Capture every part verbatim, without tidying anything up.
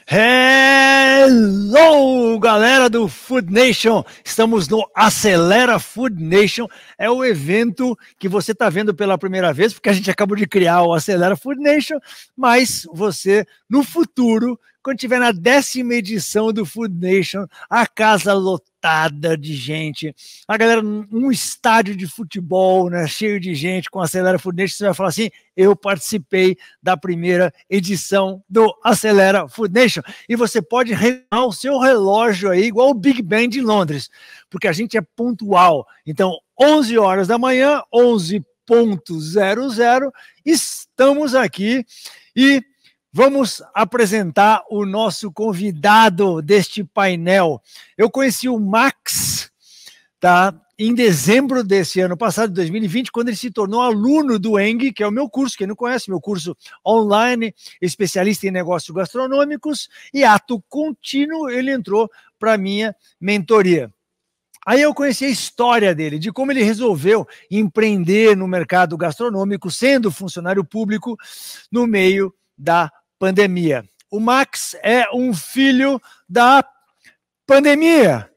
Hello, galera do Food Nation! Estamos no Acelera Food Nation. É o evento que você está vendo pela primeira vez, porque a gente acabou de criar o Acelera Food Nation, mas você, no futuro, quando tiver na décima edição do Food Nation, a casa lotada de gente, a galera num estádio de futebol, né, cheio de gente, com Acelera Food Nation, você vai falar assim: eu participei da primeira edição do Acelera Food Nation. E você pode regular o seu relógio aí, igual o Big Ben de Londres, porque a gente é pontual. Então, onze horas da manhã, onze ponto zero zero, estamos aqui e vamos apresentar o nosso convidado deste painel. Eu conheci o Max, tá, em dezembro desse ano passado, dois mil e vinte, quando ele se tornou aluno do Eng, que é o meu curso, quem não conhece, meu curso online, especialista em negócios gastronômicos, e ato contínuo, ele entrou para a minha mentoria. Aí eu conheci a história dele, de como ele resolveu empreender no mercado gastronômico, sendo funcionário público no meio da pandemia. O Max é um filho da pandemia.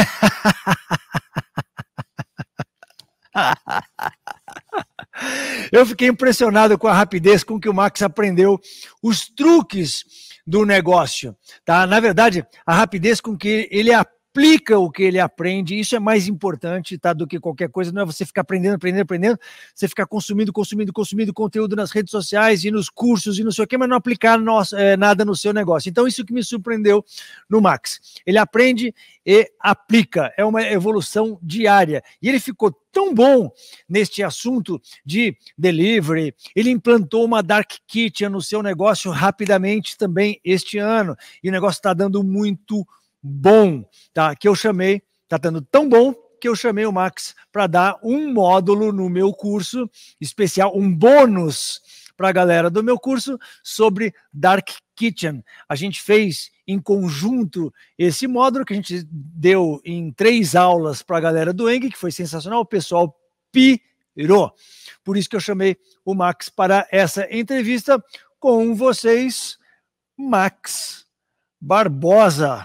Eu fiquei impressionado com a rapidez com que o Max aprendeu os truques do negócio, tá? Na verdade, a rapidez com que ele aplica o que ele aprende, isso é mais importante, tá, do que qualquer coisa. Não é você ficar aprendendo, aprendendo, aprendendo, você ficar consumindo, consumindo, consumindo conteúdo nas redes sociais e nos cursos e não sei o quê, mas não aplicar nosso, é, nada no seu negócio. Então, isso que me surpreendeu no Max. Ele aprende e aplica, é uma evolução diária. E ele ficou tão bom neste assunto de delivery, ele implantou uma dark kitchen no seu negócio rapidamente também este ano, e o negócio está dando muito bom, tá? Que eu chamei, tá dando tão bom que eu chamei o Max para dar um módulo no meu curso especial, um bônus para a galera do meu curso sobre Dark Kitchen. A gente fez em conjunto esse módulo que a gente deu em três aulas para a galera do Eng, que foi sensacional, o pessoal pirou. Por isso que eu chamei o Max para essa entrevista com vocês, Max Barbosa.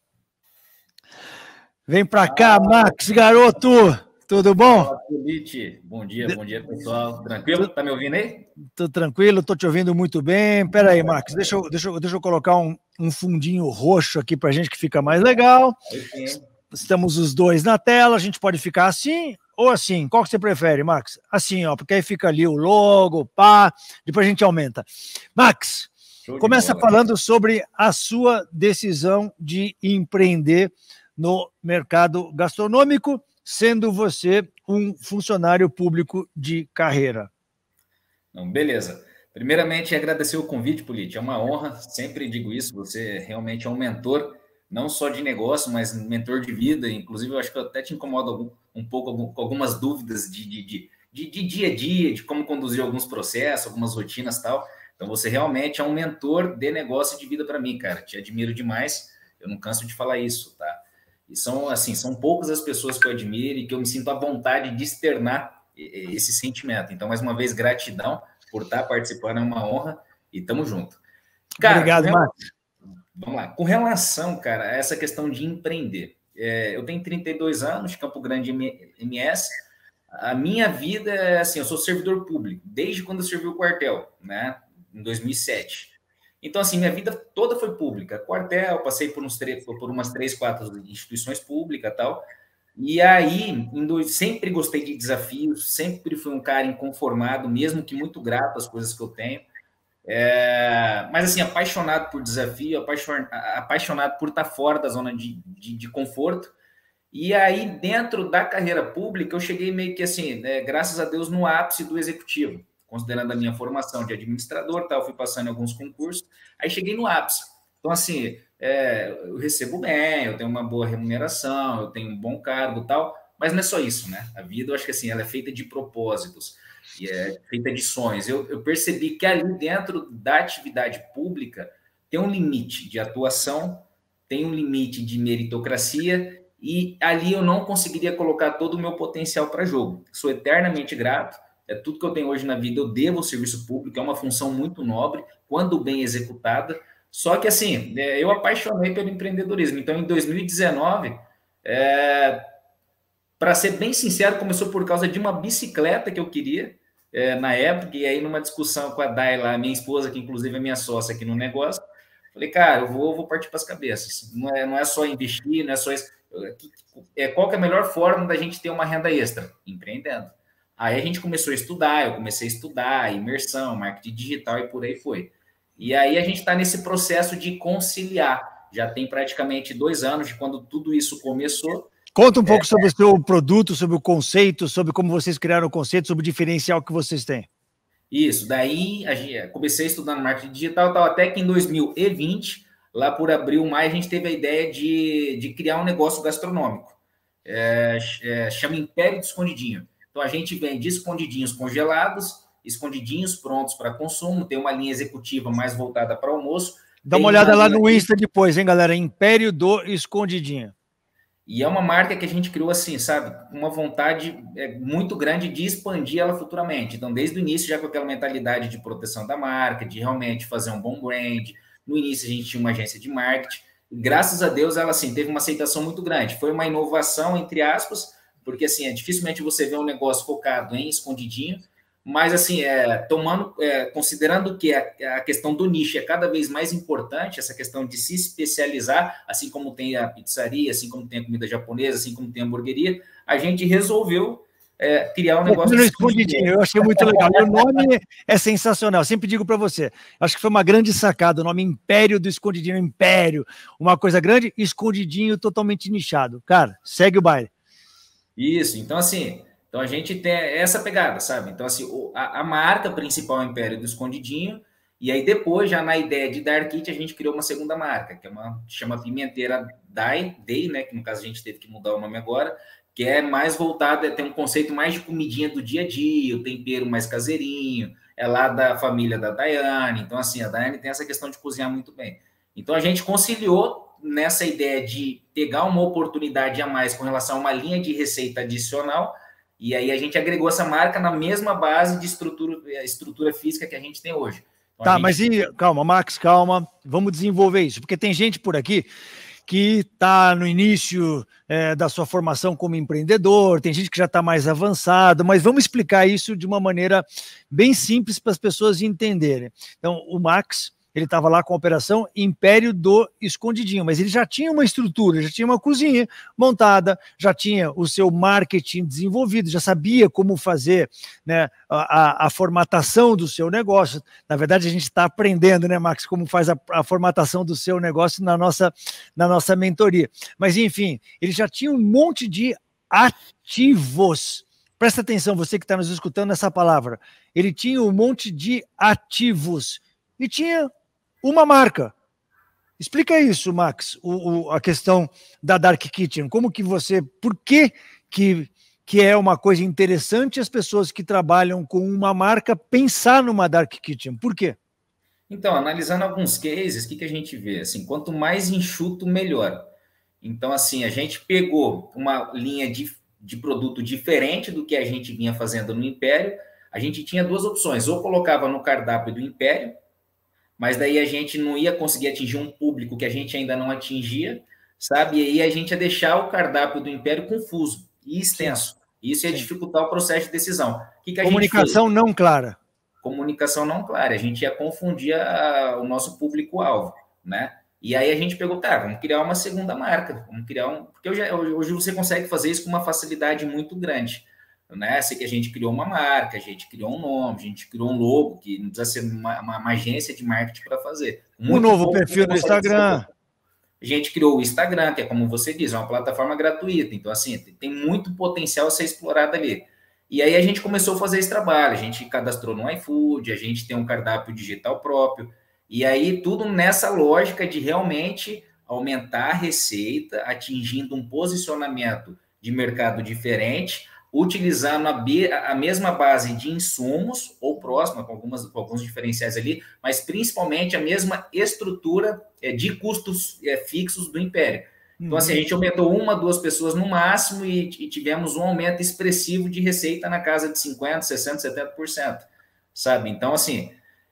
Vem para cá, ah, Max, garoto! Tudo bom? Fala, Felipe. Bom dia, bom dia, pessoal. Tranquilo? Tá me ouvindo aí? Tô tranquilo, tô te ouvindo muito bem. Pera aí, Max, deixa eu, deixa eu, deixa eu colocar um, um fundinho roxo aqui pra gente que fica mais legal. Estamos os dois na tela, a gente pode ficar assim ou assim. Qual que você prefere, Max? Assim, ó, porque aí fica ali o logo, pá, depois a gente aumenta. Max, começa falando sobre a sua decisão de empreender no mercado gastronômico, sendo você um funcionário público de carreira. Não, beleza. Primeiramente, agradecer o convite, Polite. É uma honra, sempre digo isso, você realmente é um mentor, não só de negócio, mas mentor de vida. Inclusive, eu acho que eu até te incomodo um pouco com algumas dúvidas de, de, de, de, de dia a dia, de como conduzir alguns processos, algumas rotinas e tal. Então, você realmente é um mentor de negócio e de vida para mim, cara. Te admiro demais, eu não canso de falar isso, tá? E são, assim, são poucas as pessoas que eu admiro e que eu me sinto à vontade de externar esse sentimento. Então, mais uma vez, gratidão por estar participando, é uma honra e tamo junto. Cara, obrigado, com Marcos. Vamos lá. Com relação, cara, a essa questão de empreender. É, eu tenho trinta e dois anos, de Campo Grande, M S. A minha vida é assim, eu sou servidor público, desde quando eu servi o quartel, né, em dois mil e sete. Então, assim, minha vida toda foi pública. Quartel, passei por, uns por umas três, quatro instituições públicas e tal. E aí, sempre gostei de desafios, sempre fui um cara inconformado, mesmo que muito grato às coisas que eu tenho. É, mas, assim, apaixonado por desafio, apaixonado, apaixonado por estar fora da zona de, de, de conforto. E aí, dentro da carreira pública, eu cheguei meio que assim, né, graças a Deus, no ápice do executivo. Considerando a minha formação de administrador, tal, fui passando em alguns concursos, aí cheguei no ápice. Então, assim, é, eu recebo bem, eu tenho uma boa remuneração, eu tenho um bom cargo, tal, mas não é só isso, né? A vida, eu acho que assim, ela é feita de propósitos, e é feita de sonhos. Eu, eu percebi que ali dentro da atividade pública tem um limite de atuação, tem um limite de meritocracia, e ali eu não conseguiria colocar todo o meu potencial para jogo. Sou eternamente grato. É tudo que eu tenho hoje na vida, eu devo ao serviço público, é uma função muito nobre, quando bem executada, Só que, assim, é, eu apaixonei pelo empreendedorismo. Então, em dois mil e dezenove, é, para ser bem sincero, começou por causa de uma bicicleta que eu queria é, na época, e aí numa discussão com a Dayla, minha esposa, que inclusive é minha sócia aqui no negócio, falei, cara, eu vou, vou partir para as cabeças. Não é, não é só investir, não é só isso. É, qual que é a melhor forma da gente ter uma renda extra? Empreendendo. Aí a gente começou a estudar, eu comecei a estudar, imersão, marketing digital e por aí foi. E aí a gente está nesse processo de conciliar. Já tem praticamente dois anos de quando tudo isso começou. Conta um pouco é, sobre o seu produto, sobre o conceito, sobre como vocês criaram o conceito, sobre o diferencial que vocês têm. Isso, daí a gente, comecei a estudar no marketing digital, tal, até que em dois mil e vinte, lá por abril, maio, a gente teve a ideia de, de criar um negócio gastronômico. É, é, chama Império do Escondidinho. Então, a gente vende escondidinhos congelados, escondidinhos prontos para consumo, tem uma linha executiva mais voltada para almoço. Dá uma olhada lá no Insta depois, hein, galera? Império do Escondidinho. E é uma marca que a gente criou assim, sabe? Uma vontade muito grande de expandir ela futuramente. Então, desde o início, já com aquela mentalidade de proteção da marca, de realmente fazer um bom brand. No início, a gente tinha uma agência de marketing. E, graças a Deus, ela assim, teve uma aceitação muito grande. Foi uma inovação, entre aspas, porque assim, é dificilmente você vê um negócio focado em escondidinho, mas assim, é, tomando, é, considerando que a, a questão do nicho é cada vez mais importante, essa questão de se especializar, assim como tem a pizzaria, assim como tem a comida japonesa, assim como tem a hamburgueria, a gente resolveu é, criar um negócio de escondidinho. Eu achei muito legal. E o nome é sensacional. Sempre digo para você, acho que foi uma grande sacada, o nome Império do Escondidinho, Império, uma coisa grande, escondidinho totalmente nichado. Cara, segue o baile. Isso, então assim, então a gente tem essa pegada, sabe? Então assim, a, a marca principal é o Império do Escondidinho, e aí depois, já na ideia de Dark Kit, a gente criou uma segunda marca, que é uma, chama Pimenteira Day, Day, né? Que no caso a gente teve que mudar o nome agora, que é mais voltada, tem um conceito mais de comidinha do dia a dia, o tempero mais caseirinho, é lá da família da Daiane, então assim, a Daiane tem essa questão de cozinhar muito bem. Então a gente conciliou nessa ideia de pegar uma oportunidade a mais com relação a uma linha de receita adicional, e aí a gente agregou essa marca na mesma base de estrutura, estrutura física que a gente tem hoje. Então, tá, gente... mas e, calma, Max, calma, vamos desenvolver isso, porque tem gente por aqui que está no início é, da sua formação como empreendedor, tem gente que já está mais avançado, mas vamos explicar isso de uma maneira bem simples para as pessoas entenderem. Então, o Max, ele estava lá com a operação Império do Escondidinho, mas ele já tinha uma estrutura, já tinha uma cozinha montada, já tinha o seu marketing desenvolvido, já sabia como fazer, né, a, a formatação do seu negócio. Na verdade, a gente está aprendendo, né, Max, como faz a, a formatação do seu negócio na nossa, na nossa mentoria. Mas, enfim, ele já tinha um monte de ativos. Presta atenção, você que está nos escutando essa palavra. Ele tinha um monte de ativos e tinha uma marca. Explica isso, Max, o, o, a questão da Dark Kitchen. Como que você, por que, que que é uma coisa interessante as pessoas que trabalham com uma marca pensar numa Dark Kitchen? Por quê? Então, analisando alguns cases, o que, que a gente vê? Assim, quanto mais enxuto, melhor. Então, assim, a gente pegou uma linha de, de produto diferente do que a gente vinha fazendo no Império. A gente tinha duas opções, ou colocava no cardápio do Império, mas daí a gente não ia conseguir atingir um público que a gente ainda não atingia, sabe? E aí a gente ia deixar o cardápio do Império confuso e extenso. Isso ia Sim. dificultar o processo de decisão. O que que a Comunicação gente não clara. Comunicação não clara. A gente ia confundir a, o nosso público-alvo, né? E aí a gente pegou, tá, vamos criar uma segunda marca, vamos criar um... Porque hoje, hoje você consegue fazer isso com uma facilidade muito grande, né? Sei que a gente criou uma marca, a gente criou um nome, a gente criou um logo, que não precisa ser uma, uma, uma agência de marketing para fazer. Muito um novo perfil no Instagram. A gente criou o Instagram, que é como você diz, é uma plataforma gratuita. Então, assim, tem muito potencial a ser explorado ali. E aí a gente começou a fazer esse trabalho. A gente cadastrou no iFood, a gente tem um cardápio digital próprio. E aí tudo nessa lógica de realmente aumentar a receita, atingindo um posicionamento de mercado diferente, utilizando a, a mesma base de insumos, ou próxima, com, algumas, com alguns diferenciais ali, mas principalmente a mesma estrutura é, de custos é, fixos do Império. Então, assim, a gente aumentou uma, duas pessoas no máximo e, e tivemos um aumento expressivo de receita na casa de cinquenta por cento, sessenta por cento, setenta por cento, sabe? Então, assim,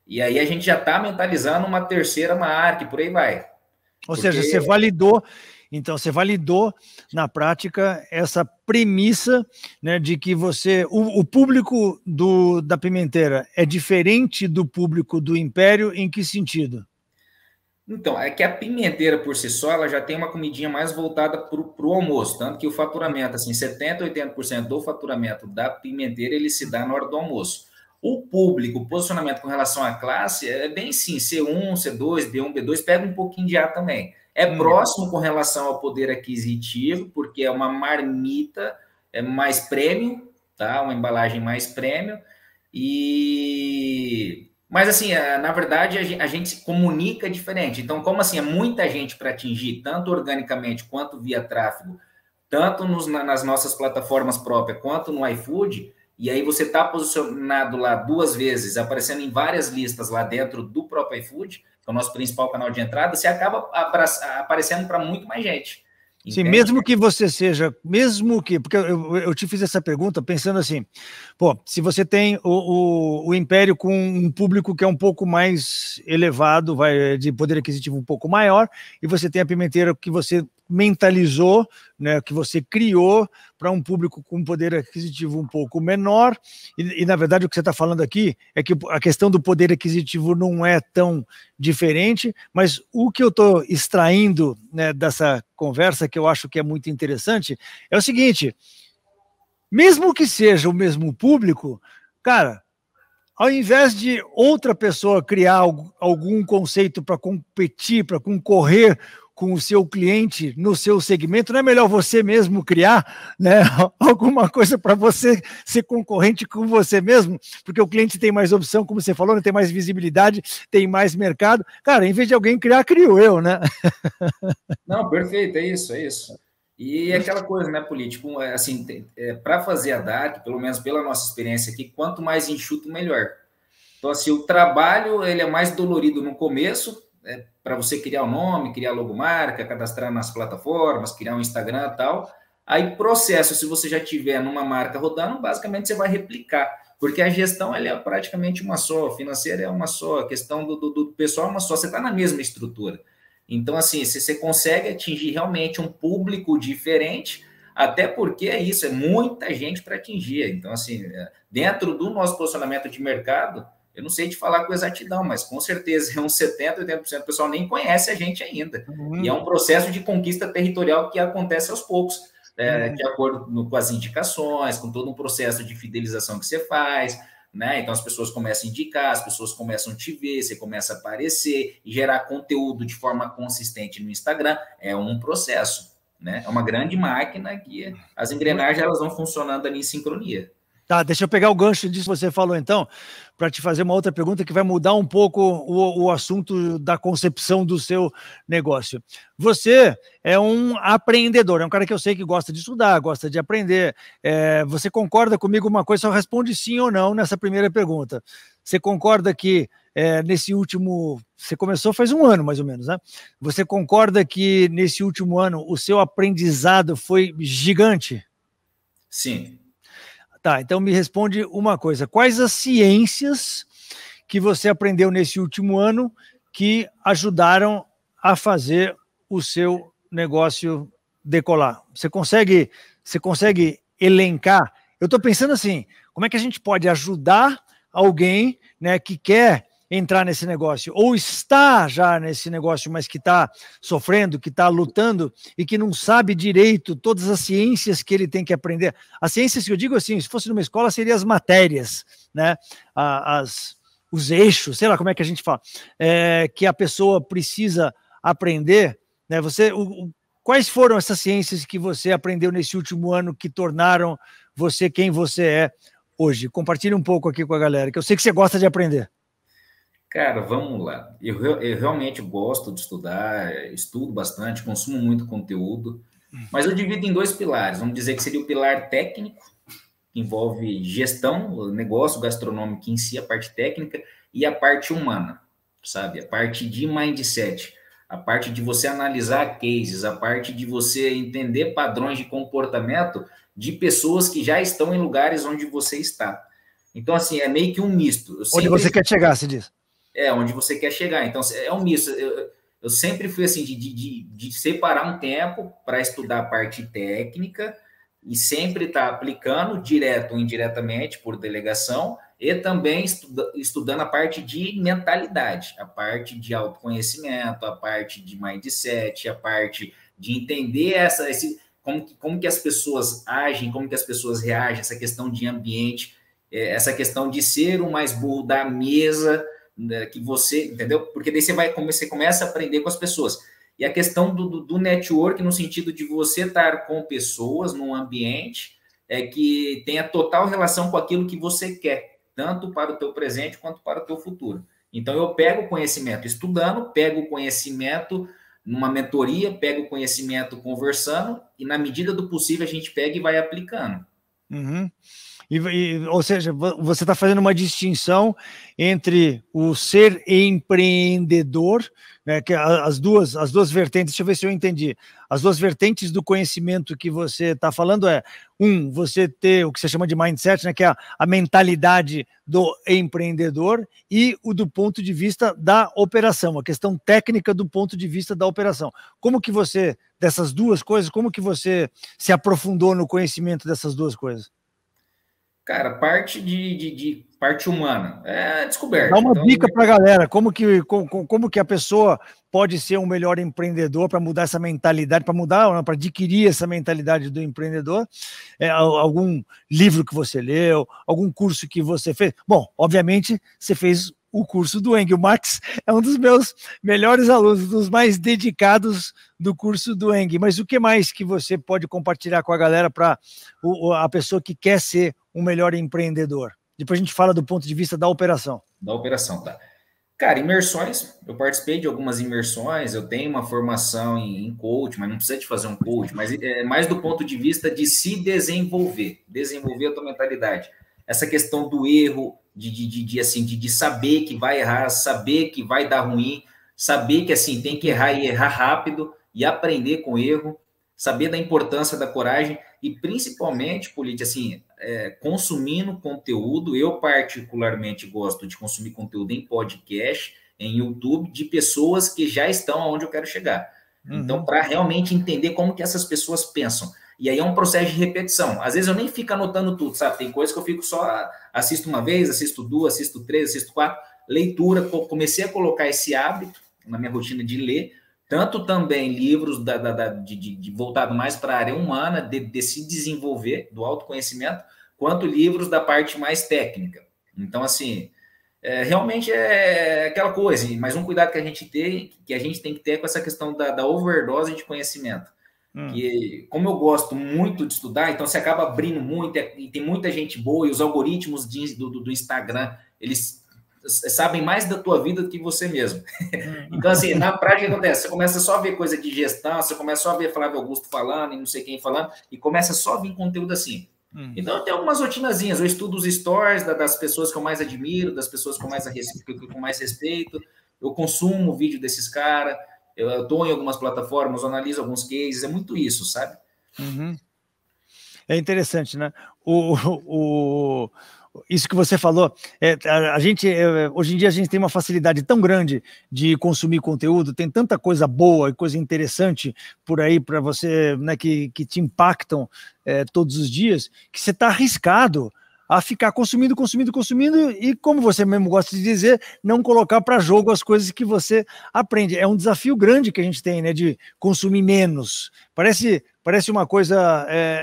E aí a gente já está mentalizando uma terceira marca e por aí vai. Ou Porque... seja, você validou, então você validou na prática essa premissa, né, de que você, o, o público do, da Pimenteira é diferente do público do Império, em que sentido? Então, é que a Pimenteira por si só, ela já tem uma comidinha mais voltada para o almoço, tanto que o faturamento, assim, setenta, oitenta por cento do faturamento da Pimenteira, ele se dá na hora do almoço. O público, o posicionamento com relação à classe, é bem sim, C um, C dois, B um, B dois, pega um pouquinho de A também. É hum. próximo com relação ao poder aquisitivo, porque é uma marmita é mais premium, tá? Uma embalagem mais premium. E... Mas, assim, na verdade, a gente se comunica diferente. Então, como assim, é muita gente para atingir, tanto organicamente quanto via tráfego, tanto nos, nas nossas plataformas próprias, quanto no iFood... E aí você está posicionado lá duas vezes, aparecendo em várias listas lá dentro do próprio iFood, que é o nosso principal canal de entrada, você acaba aparecendo para muito mais gente. Sim, entende? Mesmo que você seja, mesmo que, porque eu, eu te fiz essa pergunta pensando assim, pô, se você tem o, o, o Império com um público que é um pouco mais elevado, vai, de poder aquisitivo um pouco maior, e você tem a Pimenteira que você mentalizou, né, que você criou para um público com poder aquisitivo um pouco menor, e, e na verdade o que você está falando aqui é que a questão do poder aquisitivo não é tão diferente, mas o que eu estou extraindo, né, dessa conversa, que eu acho que é muito interessante, é o seguinte, mesmo que seja o mesmo público, cara, ao invés de outra pessoa criar algum conceito para competir, para concorrer com o seu cliente no seu segmento, não é melhor você mesmo criar, né, alguma coisa para você ser concorrente com você mesmo? Porque o cliente tem mais opção, como você falou, né, tem mais visibilidade, tem mais mercado. Cara, em vez de alguém criar, crio eu, né? Não, perfeito, é isso, é isso. E aquela coisa, né, político, assim, é, para fazer a D A C, pelo menos pela nossa experiência aqui, quanto mais enxuto, melhor. Então, assim, o trabalho, ele é mais dolorido no começo, é, para você criar o nome, criar logomarca, cadastrar nas plataformas, criar um Instagram e tal. Aí, processo, se você já tiver numa marca rodando, basicamente você vai replicar, porque a gestão ela é praticamente uma só, financeira é uma só, a questão do, do, do pessoal é uma só, você está na mesma estrutura. Então, assim, se você consegue atingir realmente um público diferente, até porque é isso, é muita gente para atingir. Então, assim, dentro do nosso posicionamento de mercado, eu não sei te falar com exatidão, mas com certeza é uns setenta, oitenta por cento do pessoal nem conhece a gente ainda. Uhum. E é um processo de conquista territorial que acontece aos poucos, é, uhum. de acordo no, com as indicações, com todo um processo de fidelização que você faz, né? Então as pessoas começam a indicar, as pessoas começam a te ver, você começa a aparecer e gerar conteúdo de forma consistente no Instagram. É um processo, né? É uma grande máquina que as engrenagens elas vão funcionando ali em sincronia. Tá, deixa eu pegar o gancho disso que você falou, então, para te fazer uma outra pergunta que vai mudar um pouco o, o assunto da concepção do seu negócio. Você é um aprendedor, é um cara que eu sei que gosta de estudar, gosta de aprender. É, você concorda comigo uma coisa, só responde sim ou não nessa primeira pergunta. Você concorda que é, nesse último... Você começou faz um ano, mais ou menos, né? Você concorda que nesse último ano o seu aprendizado foi gigante? Sim. Tá, então me responde uma coisa. Quais as ciências que você aprendeu nesse último ano que ajudaram a fazer o seu negócio decolar? Você consegue, você consegue elencar? Eu estou pensando assim, como é que a gente pode ajudar alguém, né, que quer entrar nesse negócio, ou está já nesse negócio, mas que está sofrendo, que está lutando e que não sabe direito todas as ciências que ele tem que aprender. As ciências que eu digo assim, se fosse numa escola, seriam as matérias, né? As, os eixos, sei lá como é que a gente fala, é, que a pessoa precisa aprender, né? Você, o, o, quais foram essas ciências que você aprendeu nesse último ano que tornaram você quem você é hoje? Compartilhe um pouco aqui com a galera, que eu sei que você gosta de aprender. Cara, vamos lá. Eu, eu realmente gosto de estudar, estudo bastante, consumo muito conteúdo, mas eu divido em dois pilares. Vamos dizer que seria o pilar técnico, que envolve gestão, negócio gastronômico em si, a parte técnica, e a parte humana, sabe? A parte de mindset, a parte de você analisar cases, a parte de você entender padrões de comportamento de pessoas que já estão em lugares onde você está. Então, assim, é meio que um misto. Eu onde você quer chegar, se diz? é onde você quer chegar. Então, é um misto. Eu, eu sempre fui assim, de, de, de separar um tempo para estudar a parte técnica e sempre estar tá aplicando, direto ou indiretamente, por delegação, e também estuda, estudando a parte de mentalidade, a parte de autoconhecimento, a parte de mindset, a parte de entender essa, esse, como, como que as pessoas agem, como que as pessoas reagem, essa questão de ambiente, essa questão de ser o mais burro da mesa, né, que você, entendeu? Porque daí você, vai, você começa a aprender com as pessoas. E a questão do, do, do network, no sentido de você estar com pessoas num ambiente é, que tenha total relação com aquilo que você quer, tanto para o teu presente quanto para o teu futuro. Então, eu pego o conhecimento estudando, pego o conhecimento numa mentoria, pego o conhecimento conversando, e na medida do possível a gente pega e vai aplicando. Uhum. E, e, ou seja, você está fazendo uma distinção entre o ser empreendedor, né, que as duas, as duas vertentes, deixa eu ver se eu entendi, as duas vertentes do conhecimento que você está falando é, um, você ter o que você chama de mindset, né, que é a, a mentalidade do empreendedor, e o do ponto de vista da operação, a questão técnica do ponto de vista da operação. Como que você, dessas duas coisas, como que você se aprofundou no conhecimento dessas duas coisas? Cara, parte de, de, de parte humana é descoberta. Dá uma então, dica para a galera, como que, como, como que a pessoa pode ser um melhor empreendedor para mudar essa mentalidade, para mudar, para adquirir essa mentalidade do empreendedor. É, algum livro que você leu, algum curso que você fez. Bom, obviamente, você fez o curso do Eng. O Max é um dos meus melhores alunos, dos mais dedicados do curso do Eng. Mas o que mais que você pode compartilhar com a galera para a pessoa que quer ser um melhor empreendedor? Depois a gente fala do ponto de vista da operação. Da operação, tá. Cara, imersões, eu participei de algumas imersões, eu tenho uma formação em, em coach, mas não precisa de fazer um coach, mas é mais do ponto de vista de se desenvolver, desenvolver a tua mentalidade. Essa questão do erro, de, de, de, de assim, de, de saber que vai errar, saber que vai dar ruim, saber que assim tem que errar e errar rápido e aprender com o erro, saber da importância da coragem e principalmente, Polite, assim, é, consumindo conteúdo. Eu particularmente gosto de consumir conteúdo em podcast, em YouTube, de pessoas que já estão onde eu quero chegar. Uhum. Então, para realmente entender como que essas pessoas pensam. E aí é um processo de repetição. Às vezes eu nem fico anotando tudo, sabe? Tem coisas que eu fico só, assisto uma vez, assisto duas, assisto três, assisto quatro. Leitura, comecei a colocar esse hábito na minha rotina de ler, tanto também livros da, da, da, de, de, voltado mais para a área humana, de, de se desenvolver, do autoconhecimento, quanto livros da parte mais técnica. Então, assim, é, realmente é aquela coisa, mas um cuidado que a gente tem, que a gente tem que ter com essa questão da, da overdose de conhecimento. Hum. Que, como eu gosto muito de estudar, então você acaba abrindo muito, e tem muita gente boa, e os algoritmos de, do, do Instagram, eles sabem mais da tua vida do que você mesmo. Então, assim, na prática, o que acontece? Você começa só a ver coisa de gestão, você começa só a ver Flávio Augusto falando, e não sei quem falando, e começa só a vir conteúdo assim. Hum. Então, eu tenho algumas rotinazinhas, eu estudo os stories das pessoas que eu mais admiro, das pessoas com mais, com mais respeito, eu consumo o vídeo desses caras, eu estou em algumas plataformas, eu analiso alguns cases, é muito isso, sabe? Uhum. É interessante, né? O... o... Isso que você falou, é, a, a gente, é, hoje em dia a gente tem uma facilidade tão grande de consumir conteúdo, tem tanta coisa boa e coisa interessante por aí para você, né, que, que te impactam é, todos os dias, que você está arriscado a ficar consumindo, consumindo, consumindo e, como você mesmo gosta de dizer, não colocar para jogo as coisas que você aprende. É um desafio grande que a gente tem, né, de consumir menos. Parece, parece uma coisa...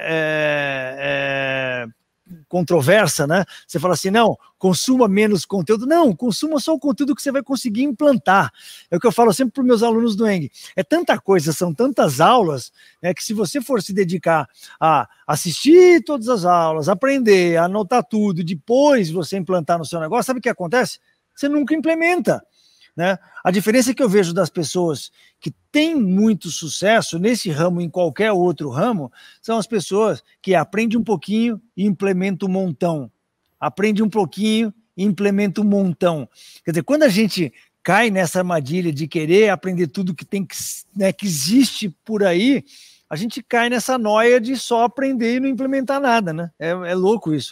É, é, é, controversa, né? Você fala assim, não, consuma menos conteúdo. Não, consuma só o conteúdo que você vai conseguir implantar. É o que eu falo sempre para os meus alunos do Eng. É tanta coisa, são tantas aulas, né, que se você for se dedicar a assistir todas as aulas, aprender, anotar tudo, depois você implantar no seu negócio, sabe o que acontece? Você nunca implementa. Né? A diferença que eu vejo das pessoas que têm muito sucesso nesse ramo, em qualquer outro ramo, são as pessoas que aprendem um pouquinho e implementam um montão. Aprende um pouquinho e implementa um montão. Quer dizer, quando a gente cai nessa armadilha de querer aprender tudo que tem que, né, que existe por aí, a gente cai nessa noia de só aprender e não implementar nada, né? É, é louco isso.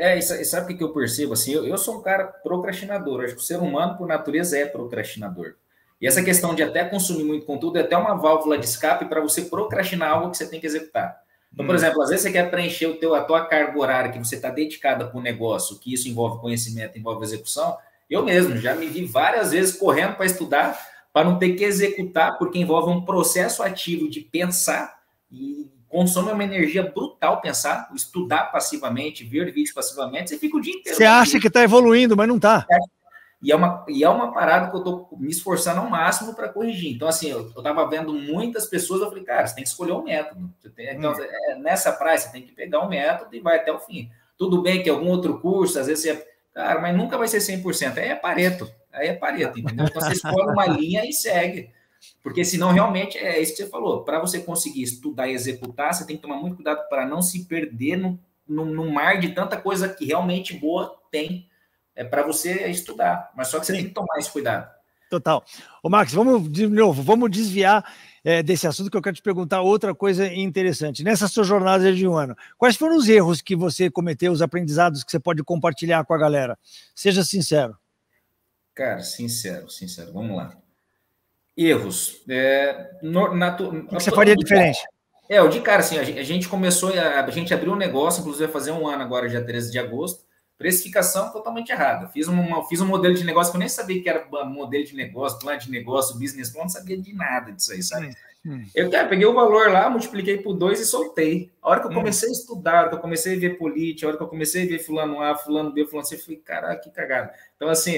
É, e sa- e sabe o que que eu percebo? Assim, eu, eu sou um cara procrastinador. Eu acho que o ser humano, por natureza, é procrastinador. E essa questão de até consumir muito conteúdo é até uma válvula de escape para você procrastinar algo que você tem que executar. Então, por Hum. exemplo, às vezes você quer preencher o teu, a tua carga horária que você está dedicada para o negócio, que isso envolve conhecimento, envolve execução. Eu mesmo já me vi várias vezes correndo para estudar, para não ter que executar, porque envolve um processo ativo de pensar e consome uma energia brutal pensar, estudar passivamente, ver vídeos passivamente, você fica o dia inteiro Você vendo acha vídeo. que está evoluindo, mas não está. E é uma, e é uma parada que eu tô me esforçando ao máximo para corrigir. Então, assim, eu, eu tava vendo muitas pessoas, eu falei, cara, você tem que escolher um método. Você tem, então, Hum. é, nessa praia, você tem que pegar um método e vai até o fim. Tudo bem que algum outro curso, às vezes você... Cara, mas nunca vai ser cem por cento. Aí é Pareto. Aí é Pareto, entendeu? Então, você escolhe uma linha e segue. Porque senão, realmente, é isso que você falou. Para você conseguir estudar e executar, você tem que tomar muito cuidado para não se perder no, no, no mar de tanta coisa que realmente boa tem. É para você estudar, mas só que você Sim. tem que tomar esse cuidado. Total. Ô, Max, vamos de novo, vamos desviar é, desse assunto que eu quero te perguntar outra coisa interessante. Nessa sua jornada de um ano, quais foram os erros que você cometeu, os aprendizados que você pode compartilhar com a galera? Seja sincero. Cara, sincero, sincero, vamos lá. Erros. É, no, na, o que, que você faria diferente? É, o de cara, assim, a gente começou, a, a gente abriu um negócio, inclusive vai fazer um ano agora, dia treze de agosto, precificação totalmente errada. Fiz, uma, fiz um modelo de negócio que eu nem sabia que era modelo de negócio, plano de negócio, business plan, não sabia de nada disso aí, sabe? Hum, hum. Eu cara, peguei o valor lá, multipliquei por dois e soltei. A hora que eu comecei hum. a estudar, a hora que eu comecei a ver política, a hora que eu comecei a ver fulano A, fulano B, fulano C, eu falei, caraca, que cagada. Então, assim,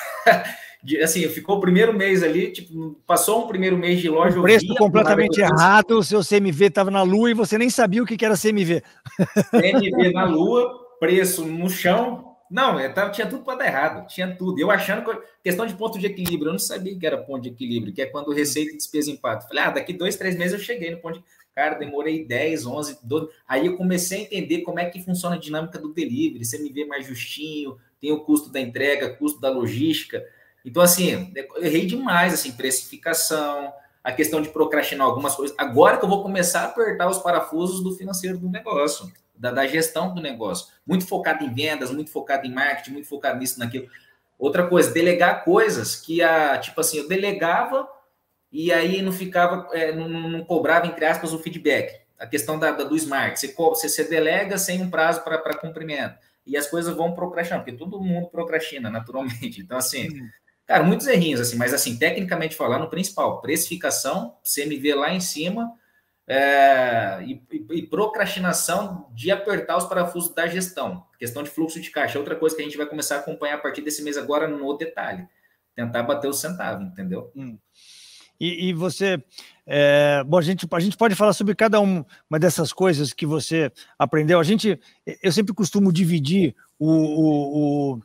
assim, ficou o primeiro mês ali, tipo, passou um primeiro mês de loja... O preço completamente errado, o seu C M V estava na lua e você nem sabia o que era C M V. C M V na lua, preço no chão. Não, eu tava, tinha tudo para dar errado, tinha tudo. Eu achando que questão de ponto de equilíbrio, eu não sabia que era ponto de equilíbrio, que é quando receita e despesa empata. Falei, ah, daqui dois, três meses eu cheguei no ponto de... Cara, demorei dez, onze, doze. Aí eu comecei a entender como é que funciona a dinâmica do delivery, C M V mais justinho, tem o custo da entrega, custo da logística. Então, assim, eu errei demais, assim, precificação, a questão de procrastinar algumas coisas. Agora que eu vou começar a apertar os parafusos do financeiro do negócio. Da, da gestão do negócio, muito focado em vendas, muito focado em marketing, muito focado nisso, naquilo. Outra coisa, delegar coisas que, a, tipo assim, eu delegava e aí não ficava, é, não, não cobrava, entre aspas, o feedback. A questão da, da, do smart, você, você, você delega sem um prazo para cumprimento. E as coisas vão procrastinando, porque todo mundo procrastina, naturalmente. Então, assim, hum. cara, muitos errinhos, assim, mas, assim, tecnicamente falando, o principal, precificação, C M V lá em cima, É, e, e procrastinação de apertar os parafusos da gestão, questão de fluxo de caixa, outra coisa que a gente vai começar a acompanhar a partir desse mês agora no detalhe, tentar bater o centavo, entendeu? Hum. E, e você, é, bom, a gente, a gente pode falar sobre cada uma dessas coisas que você aprendeu. A gente, eu sempre costumo dividir o, o, o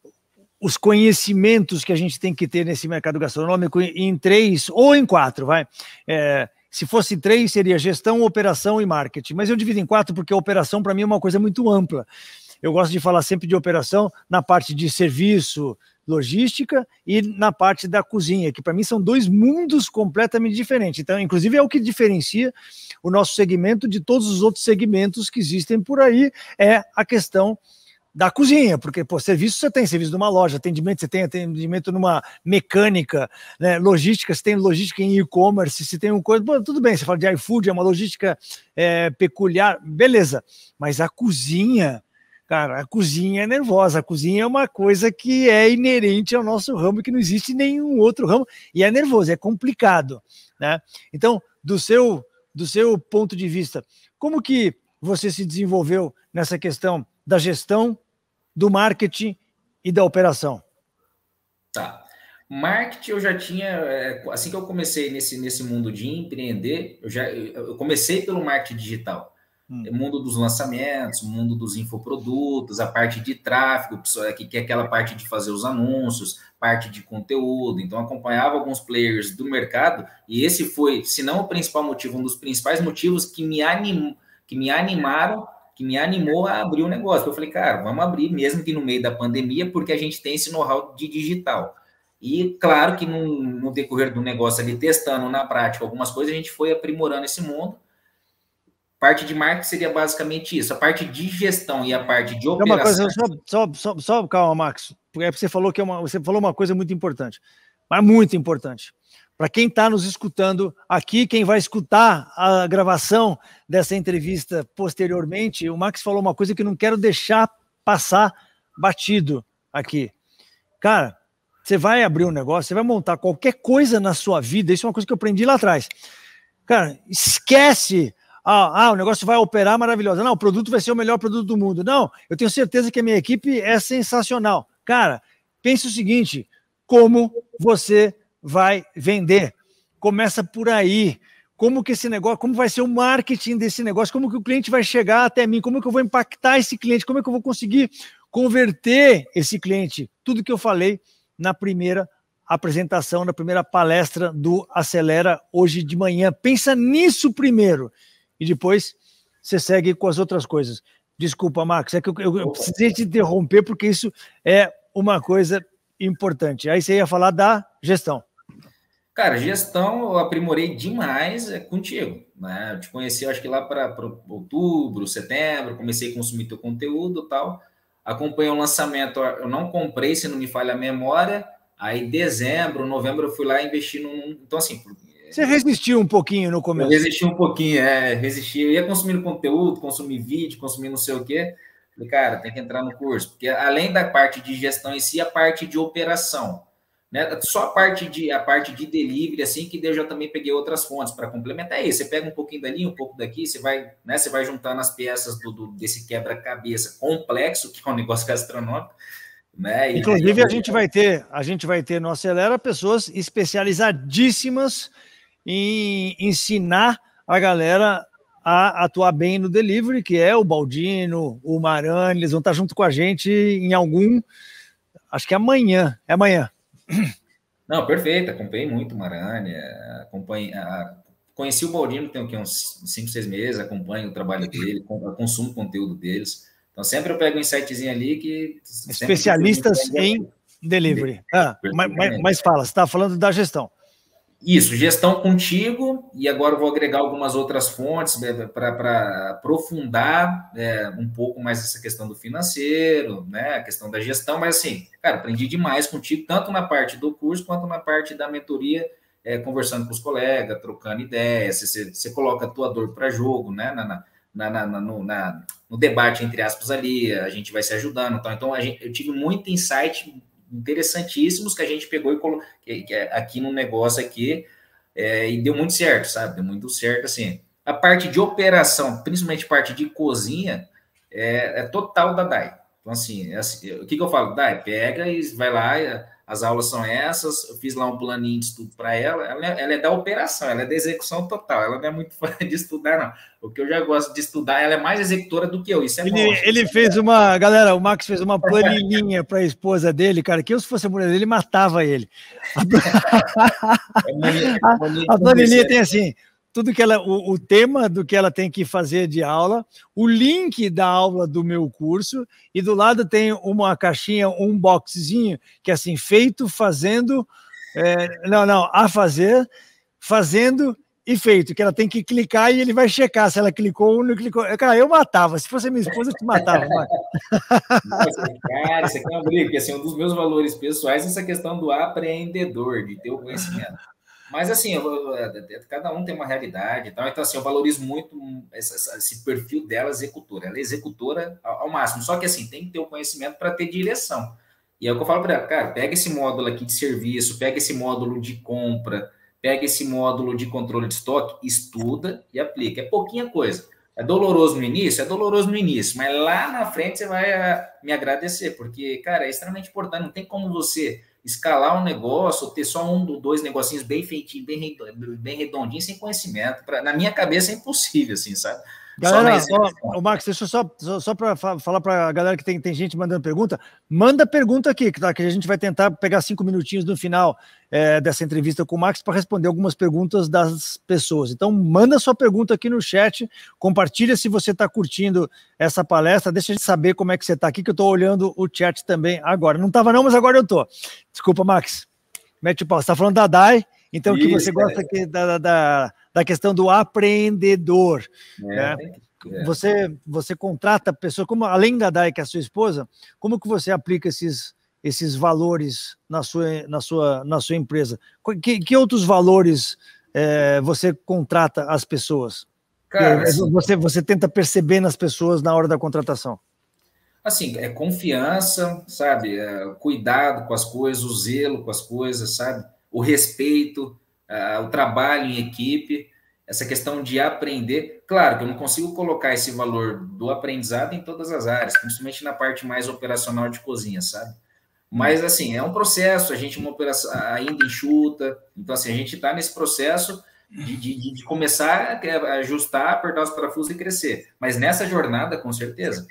os conhecimentos que a gente tem que ter nesse mercado gastronômico em três ou em quatro, vai. É, se fosse três, seria gestão, operação e marketing. Mas eu divido em quatro porque a operação, para mim, é uma coisa muito ampla. Eu gosto de falar sempre de operação na parte de serviço, logística e na parte da cozinha, que para mim são dois mundos completamente diferentes. Então, inclusive, é o que diferencia o nosso segmento de todos os outros segmentos que existem por aí, é a questão da cozinha, porque, pô, serviço você tem, serviço numa loja, atendimento você tem, atendimento numa mecânica, né, logística, você tem logística em e-commerce, se tem um coisa, pô, tudo bem, você fala de iFood, é uma logística é, peculiar, beleza, mas a cozinha, cara, a cozinha é nervosa, a cozinha é uma coisa que é inerente ao nosso ramo, que não existe em nenhum outro ramo, e é nervoso, é complicado, né? Então, do seu, do seu ponto de vista, como que você se desenvolveu nessa questão da gestão, do marketing e da operação? Tá. Marketing eu já tinha, assim que eu comecei nesse, nesse mundo de empreender, eu já eu comecei pelo marketing digital. Hum. Mundo dos lançamentos, mundo dos infoprodutos, a parte de tráfego, que é aquela parte de fazer os anúncios, parte de conteúdo. Então, acompanhava alguns players do mercado e esse foi, se não o principal motivo, um dos principais motivos que me, anim, que me animaram que me animou a abrir o negócio. Eu falei, cara, vamos abrir, mesmo que no meio da pandemia, porque a gente tem esse know-how de digital. E, claro, que no, no decorrer do negócio ali, testando na prática algumas coisas, a gente foi aprimorando esse mundo. parte de marketing seria basicamente isso. A parte de gestão e a parte de é uma operação... coisa, só, só, só, só calma, Max, porque você falou que é uma, você falou uma coisa muito importante, mas muito importante. Para quem está nos escutando aqui, quem vai escutar a gravação dessa entrevista posteriormente, o Max falou uma coisa que não quero deixar passar batido aqui. Cara, você vai abrir um negócio, você vai montar qualquer coisa na sua vida, isso é uma coisa que eu aprendi lá atrás. Cara, esquece, ah, ah, o negócio vai operar maravilhoso. Não, o produto vai ser o melhor produto do mundo. Não, eu tenho certeza que a minha equipe é sensacional. Cara, pense o seguinte, como você vai vender? Começa por aí. Como que esse negócio, como vai ser o marketing desse negócio? Como que o cliente vai chegar até mim? Como que eu vou impactar esse cliente? Como é que eu vou conseguir converter esse cliente? Tudo que eu falei na primeira apresentação, na primeira palestra do Acelera hoje de manhã. Pensa nisso primeiro e depois você segue com as outras coisas. Desculpa, Max, é que eu, eu, eu precisei te interromper porque isso é uma coisa importante. Aí você ia falar da gestão. Cara, gestão eu aprimorei demais é, contigo, né? Eu te conheci, acho que lá para outubro, setembro, comecei a consumir teu conteúdo e tal. Acompanhei o lançamento, eu não comprei, se não me falha a memória. Aí, dezembro, novembro, eu fui lá e investi num... Então, assim... Você resistiu um pouquinho no começo. Eu resisti um pouquinho, é, resisti. Eu ia consumindo conteúdo, consumir vídeo, consumir não sei o quê. Falei, cara, tem que entrar no curso. Porque além da parte de gestão em si, a parte de operação. Né? Só a parte de, a parte de delivery, assim, que eu já também peguei outras fontes para complementar isso. Você pega um pouquinho dali, um pouco daqui, você vai, né, você vai juntando as peças do, do, desse quebra-cabeça complexo, que é um negócio gastronômico. Né? Inclusive, a gente vai ter, a gente vai ter no Acelera pessoas especializadíssimas em ensinar a galera a atuar bem no delivery, que é o Baldino, o Marani, eles vão estar junto com a gente em algum, acho que é amanhã, é amanhã. Não, perfeito, acompanhei muito o Marani, acompanhei, conheci o Baldino tem uns cinco, seis meses, acompanho o trabalho dele, consumo o conteúdo deles. Então, sempre eu pego um insightzinho ali que... Especialistas em delivery. Ah, mas, mas, mas fala, você está falando da gestão. Isso, gestão contigo, e agora eu vou agregar algumas outras fontes para aprofundar é, um pouco mais essa questão do financeiro, né, a questão da gestão, mas assim, cara, aprendi demais contigo, tanto na parte do curso, quanto na parte da mentoria, é, conversando com os colegas, trocando ideias, você, você coloca a tua dor para jogo, né, na, na Na, na, no, na, no debate, entre aspas, ali, a gente vai se ajudando. Então, então a gente, eu tive muito insight interessantíssimos que a gente pegou e colocou aqui no negócio aqui, é, e deu muito certo, sabe? Deu muito certo, assim. A parte de operação, principalmente parte de cozinha, é, é total da D A I. Então, assim, é assim, o que, que eu falo? D A I, pega e vai lá, as aulas são essas, eu fiz lá um planinho de estudo para ela, ela é, ela é da operação, ela é da execução total, ela não é muito fã de estudar, não. O que eu já gosto de estudar, ela é mais executora do que eu, isso é ele, bom. Ele fez uma, galera, o Max fez uma planilhinha para a esposa dele, cara, que eu se fosse a mulher dele, matava ele. A, a, a planilhinha tem assim, tudo que ela, o, o tema do que ela tem que fazer de aula, o link da aula do meu curso, e do lado tem uma caixinha, um boxzinho, que é assim, feito, fazendo, é, não, não, a fazer, fazendo e feito, que ela tem que clicar e ele vai checar se ela clicou ou não clicou. Cara, eu matava, se fosse minha esposa, eu te matava. Nossa, cara, isso aqui é uma briga, porque assim, um dos meus valores pessoais é essa questão do apreendedor, de ter o conhecimento. Mas, assim, eu, eu, cada um tem uma realidade e tal. Então, assim, eu valorizo muito esse, esse perfil dela, executora. Ela é executora ao, ao máximo. Só que, assim, tem que ter o conhecimento para ter direção. E é o que eu falo para ela, cara, pega esse módulo aqui de serviço, pega esse módulo de compra, pega esse módulo de controle de estoque, estuda e aplica. É pouquinha coisa. É doloroso no início? É doloroso no início. Mas lá na frente você vai a, me agradecer. Porque, cara, é extremamente importante. Não tem como você... escalar um negócio, ter só um ou dois negocinhos bem feitinhos, bem, bem redondinhos, sem conhecimento. Pra, na minha cabeça é impossível, assim, sabe? Galera, ó, Max, deixa eu só, só, só para falar para a galera que tem, tem gente mandando pergunta, manda pergunta aqui, que, tá, que a gente vai tentar pegar cinco minutinhos no final é, dessa entrevista com o Max para responder algumas perguntas das pessoas. Então, manda sua pergunta aqui no chat, compartilha se você está curtindo essa palestra, deixa a gente saber como é que você está aqui, que eu estou olhando o chat também agora. Não estava não, mas agora eu estou. Desculpa, Max. Mete o pau. Você está falando da D A I, então o que você gosta aqui da... da, da da questão do apreendedor. É, Né? é. Você, você contrata pessoas, como, além da Dai, que é a sua esposa, como que você aplica esses, esses valores na sua, na sua, na sua empresa? Que, que outros valores é, você contrata as pessoas? Cara, assim, você, você tenta perceber nas pessoas na hora da contratação? Assim, é confiança, sabe? É, cuidado com as coisas, o zelo com as coisas, sabe? O respeito, é, o trabalho em equipe, essa questão de aprender. Claro que eu não consigo colocar esse valor do aprendizado em todas as áreas, principalmente na parte mais operacional de cozinha, sabe? Mas, assim, é um processo, a gente é uma operação ainda enxuta, então, assim, a gente está nesse processo de, de, de começar a ajustar, apertar os parafusos e crescer. Mas nessa jornada, com certeza,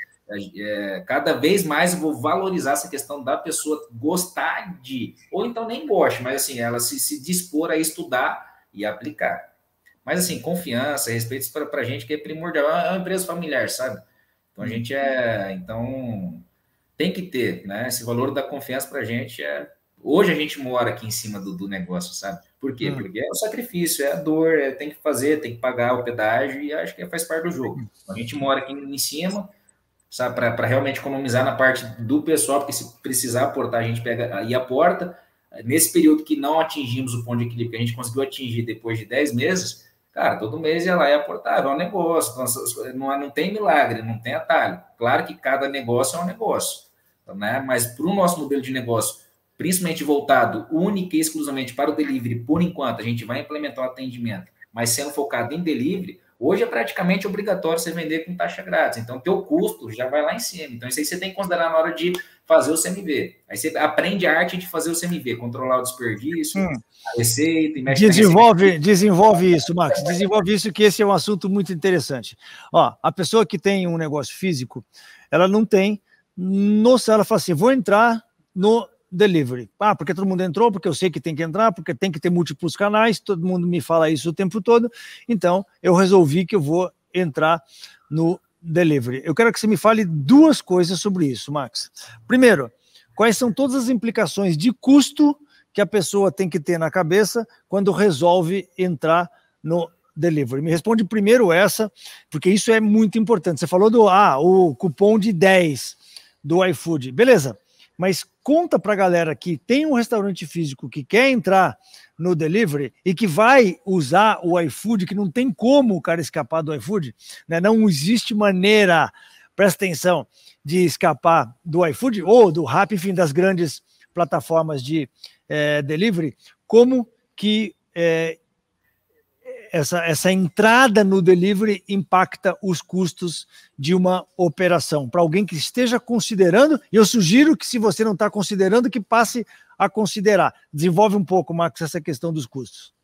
é, cada vez mais eu vou valorizar essa questão da pessoa gostar de, ou então nem goste, mas, assim, ela se, se dispor a estudar e aplicar. Mas, assim, confiança, respeito para a gente que é primordial, é uma empresa familiar, sabe? Então, a gente é, então... Tem que ter, né? Esse valor da confiança para a gente é. Hoje a gente mora aqui em cima do, do negócio, sabe? Por quê? Hum. Porque é o sacrifício, é a dor, é, tem que fazer, tem que pagar o pedágio e acho que faz parte do jogo. A gente mora aqui em cima, sabe? Para realmente economizar na parte do pessoal, porque se precisar aportar, a gente pega aí a porta. Nesse período que não atingimos o ponto de equilíbrio que a gente conseguiu atingir depois de dez meses, cara, todo mês ia lá e aportava, é um negócio, não, não tem milagre, não tem atalho. Claro que cada negócio é um negócio, né? Mas para o nosso modelo de negócio, principalmente voltado única e exclusivamente para o delivery, por enquanto, a gente vai implementar o atendimento, mas sendo focado em delivery, hoje é praticamente obrigatório você vender com taxa grátis, então teu custo já vai lá em cima. Então isso aí você tem que considerar na hora de fazer o C M V. Aí você aprende a arte de fazer o C M V, controlar o desperdício, hum. a receita... E mexe desenvolve, receita. desenvolve isso, Max, desenvolve isso, que esse é um assunto muito interessante. Ó, a pessoa que tem um negócio físico, ela não tem noção, ela fala assim, vou entrar no delivery. Ah, porque todo mundo entrou, porque eu sei que tem que entrar, porque tem que ter múltiplos canais, todo mundo me fala isso o tempo todo, então eu resolvi que eu vou entrar no delivery. Eu quero que você me fale duas coisas sobre isso, Max. Primeiro, quais são todas as implicações de custo que a pessoa tem que ter na cabeça quando resolve entrar no delivery? Me responde primeiro essa, porque isso é muito importante. Você falou do ah, o cupom de dez do iFood. Beleza, mas conta para a galera que tem um restaurante físico que quer entrar no delivery e que vai usar o iFood, que não tem como o cara escapar do iFood, né? Não existe maneira, presta atenção, de escapar do iFood ou do Rappi, enfim, das grandes plataformas de é, delivery, como que é, essa, essa entrada no delivery impacta os custos de uma operação. Para alguém que esteja considerando, e eu sugiro que, se você não está considerando, que passe a considerar. Desenvolve um pouco, Marcos, essa questão dos custos.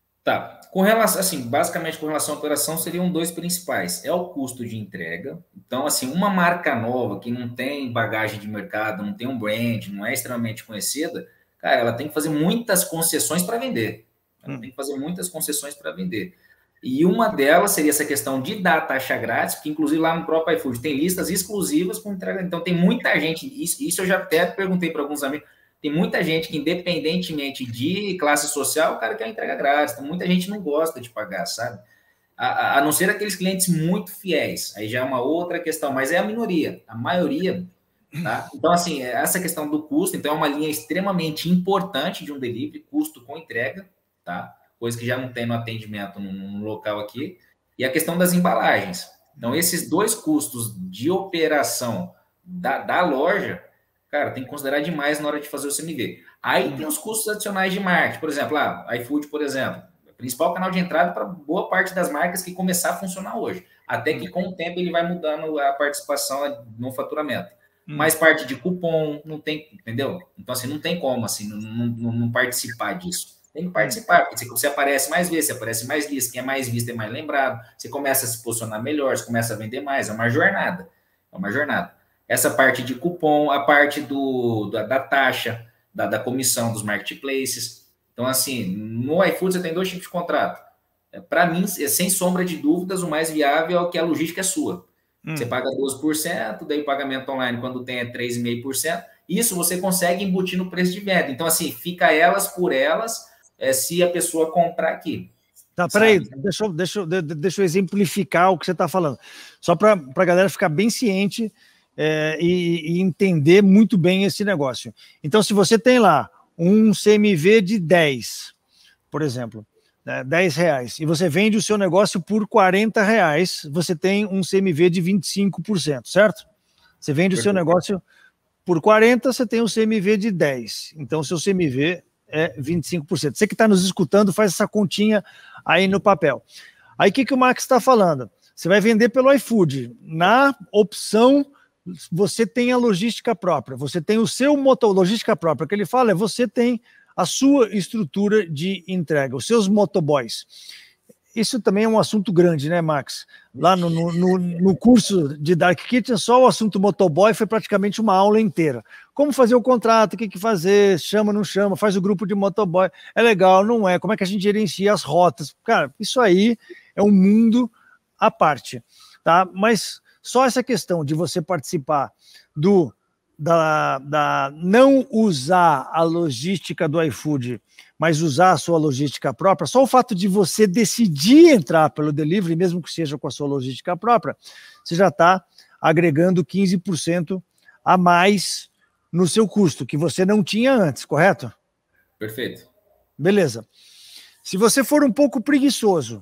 Tá. Com relação, assim, basicamente com relação à operação, seriam dois principais. É o custo de entrega. Então, assim, uma marca nova que não tem bagagem de mercado, não tem um brand, não é extremamente conhecida, cara, ela tem que fazer muitas concessões para vender. Ela hum. tem que fazer muitas concessões para vender. E uma delas seria essa questão de dar taxa grátis, porque inclusive lá no próprio iFood tem listas exclusivas com entrega. Então, tem muita gente, isso, isso eu já até perguntei para alguns amigos, tem muita gente que, independentemente de classe social, o cara quer entrega grátis. Então, muita gente não gosta de pagar, sabe? A, a, a não ser aqueles clientes muito fiéis. Aí já é uma outra questão, mas é a minoria. A maioria, tá? Então, assim, essa questão do custo, então é uma linha extremamente importante de um delivery, custo com entrega, tá? Coisa que já não tem no atendimento no, no local aqui. E a questão das embalagens. Então, esses dois custos de operação da, da loja, cara, tem que considerar demais na hora de fazer o C M V. Aí tem os custos adicionais de marketing. Por exemplo, lá, iFood, por exemplo, o principal canal de entrada para boa parte das marcas que começar a funcionar hoje. Até que com o tempo ele vai mudando a participação no faturamento. Hum. Mais parte de cupom, não tem, entendeu? Então, assim, não tem como, assim, não, não, não participar disso. Tem que participar, porque você aparece mais vezes, você aparece mais vezes, quem é mais visto é mais lembrado, você começa a se posicionar melhor, você começa a vender mais, é uma jornada. É uma jornada. Essa parte de cupom, a parte do, da, da taxa, da, da comissão dos marketplaces. Então, assim, no iFood você tem dois tipos de contrato. É, para mim, é, sem sombra de dúvidas, o mais viável é o que a logística é sua. Hum. Você paga doze por cento, daí o pagamento online, quando tem, é três vírgula cinco por cento. Isso você consegue embutir no preço de venda. Então, assim, fica elas por elas, é, se a pessoa comprar aqui. Tá, peraí, deixa, eu- deixa, eu- de- de- deixa eu exemplificar o que você está falando. Só para a galera ficar bem ciente é, e, e entender muito bem esse negócio. Então, se você tem lá um C M V de dez, por exemplo, né, dez reais, e você vende o seu negócio por quarenta reais, você tem um C M V de vinte e cinco por cento, certo? Você vende o seu negócio por quarenta, você tem um C M V de dez. Então, seu C M V é vinte e cinco por cento. Você que está nos escutando, faz essa continha aí no papel. Aí, o que, que o Max está falando? Você vai vender pelo iFood. Na opção, você tem a logística própria. Você tem o seu motor, logística própria. O que ele fala é você tem a sua estrutura de entrega, os seus motoboys. Isso também é um assunto grande, né, Max? Lá no, no, no curso de Dark Kitchen, só o assunto motoboy foi praticamente uma aula inteira. Como fazer o contrato, o que, que fazer, chama, não chama, faz o grupo de motoboy. É legal, não é? Como é que a gente gerencia as rotas? Cara, isso aí é um mundo à parte, tá? Mas só essa questão de você participar do da, da não usar a logística do iFood, mas usar a sua logística própria, só o fato de você decidir entrar pelo delivery, mesmo que seja com a sua logística própria, você já está agregando quinze por cento a mais no seu custo, que você não tinha antes, correto? Perfeito. Beleza. Se você for um pouco preguiçoso,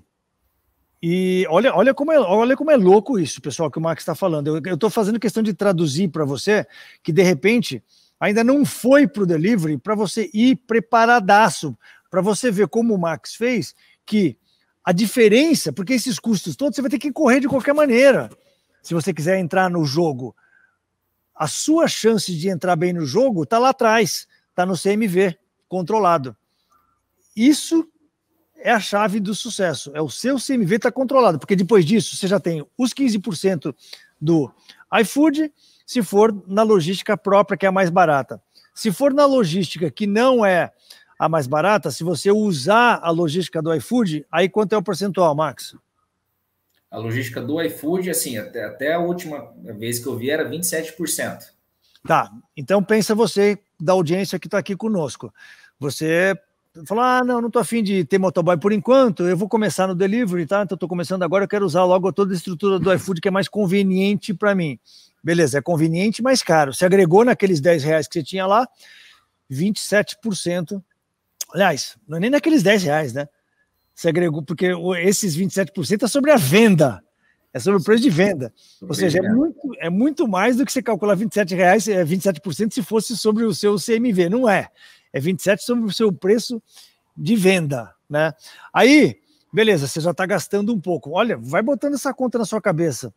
e olha, olha, como é, olha como é louco isso, pessoal, que o Max está falando. Eu estou fazendo questão de traduzir para você que, de repente, ainda não foi para o delivery, para você ir preparadaço, para você ver como o Max fez, que a diferença, porque esses custos todos você vai ter que correr de qualquer maneira, se você quiser entrar no jogo. A sua chance de entrar bem no jogo está lá atrás, está no C M V, controlado. Isso é a chave do sucesso, é o seu C M V estar controlado, porque depois disso você já tem os quinze por cento do iFood, se for na logística própria, que é a mais barata. Se for na logística que não é a mais barata, se você usar a logística do iFood, aí quanto é o percentual, Max? A logística do iFood, assim, até, até a última vez que eu vi era vinte e sete por cento. Tá, então pensa você da audiência que está aqui conosco. Você falou, ah, não, não estou afim de ter motoboy por enquanto, eu vou começar no delivery, tá? Então estou começando agora, eu quero usar logo toda a estrutura do iFood que é mais conveniente para mim. Beleza, é conveniente, mas caro. Você agregou naqueles dez reais que você tinha lá, vinte e sete por cento. Aliás, não é nem naqueles dez reais, né? Você agregou, porque esses vinte e sete por cento é sobre a venda, é sobre o preço de venda. Ou seja, é muito, é muito mais do que você calcular vinte e sete reais, é vinte e sete por cento se fosse sobre o seu C M V. Não é. É vinte e sete por cento sobre o seu preço de venda, né? Aí, beleza, você já está gastando um pouco. Olha, vai botando essa conta na sua cabeça.